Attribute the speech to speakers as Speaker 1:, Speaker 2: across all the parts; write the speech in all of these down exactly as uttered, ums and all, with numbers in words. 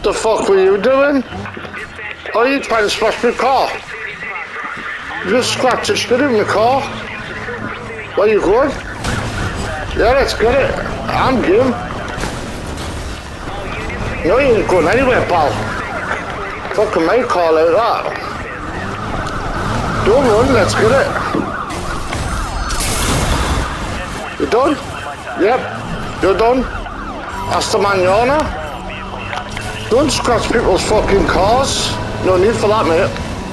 Speaker 1: The fuck were you doing? Oh, you trying to smash my car? You just scratched the shit in my car. Where you going? Yeah, let's get it. I'm game. No, you ain't going anywhere, pal. Fucking my car like that. Don't run, let's get it. You done? Yep, you're done. Hasta mañana. Don't scratch people's fucking cars. No need for that, mate.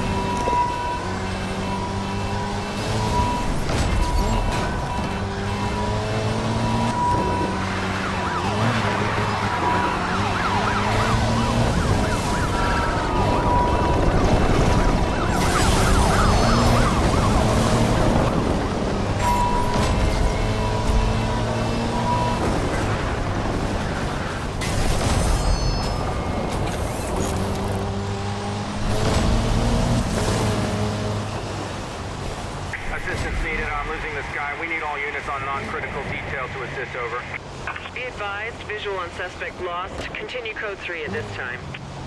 Speaker 2: Assistance needed. I'm losing this guy. We need all units on non-critical detail to assist, over.
Speaker 3: Be advised, visual on suspect lost. Continue code three at this time.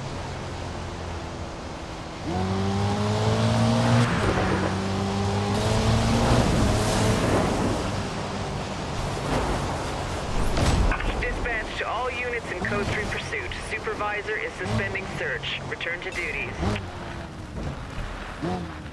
Speaker 3: Dispatch to all units in code three pursuit. Supervisor is suspending search. Return to duties.